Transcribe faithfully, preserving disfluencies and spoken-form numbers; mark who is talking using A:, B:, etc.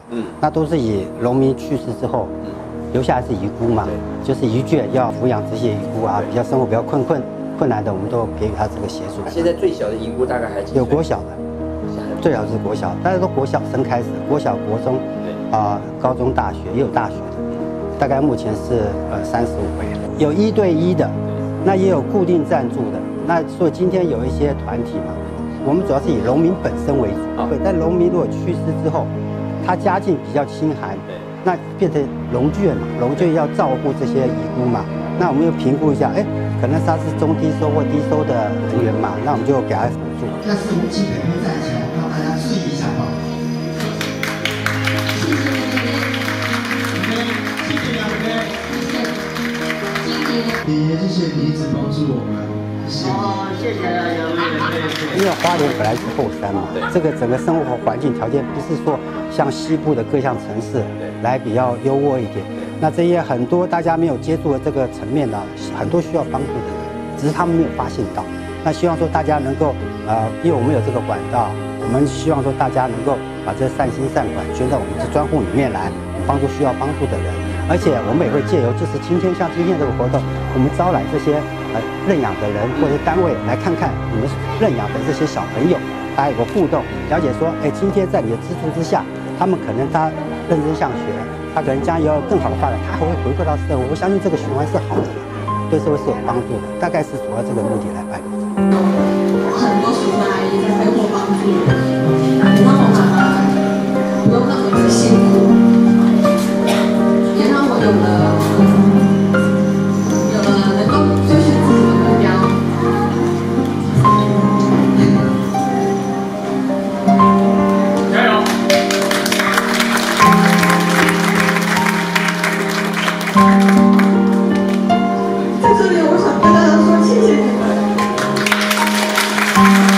A: 嗯，
B: 那都是以农民去世之后，嗯，留下来是遗孤嘛，就是遗眷要抚养这些遗孤啊，比较生活比较困困困难的，我们都给予他这个协助。
A: 现在最小的遗孤大概还几岁？
B: 有国小的，最小是国小，大家都国小生开始，国小、国中，对啊、呃，高中、大学也有大学的，大概目前是呃三十五位，有一对一的，那也有固定赞助的。那所以今天有一些团体嘛，我们主要是以农民本身为主，对。但农民如果去世之后，他家境比较清寒，那变成农眷嘛，农眷要照顾这些遗孤嘛，那我们又评估一下，哎，可能他是中低收或低收的人员嘛，那我们就给他辅助。
C: 那是我们基本面站起来，让大家注意一下哈。谢谢谢谢两位，谢谢，也谢谢你一直帮助我们。
D: 哦，谢谢两位。
B: 因为花莲本来是后山嘛，这个整个生活环境条件不是说像西部的各项城市来比较优渥一点。那这些很多大家没有接触的这个层面呢，很多需要帮助的人，只是他们没有发现到。那希望说大家能够呃，因为我们有这个管道，我们希望说大家能够把这善心善款捐到我们的专户里面来，帮助需要帮助的人。而且我们也会借由就是今天像今天这个活动，我们招揽这些呃认养的人或者单位来看看你们认养的这些小朋友，大家有个互动，了解说，哎，今天在你的资助之下，他们可能他认真上学，他可能将来也有更好的发展，他还会回馈到社会。我相信这个循环是好的，对社会是有帮助的。大概是主要这个目的来办理。
E: 很多叔叔阿姨在背后帮助，让我妈妈不用那么的辛苦，也让我有了有了能够追寻自己的目标。
D: 加油！
E: 在这里，我想跟大家说谢谢你们。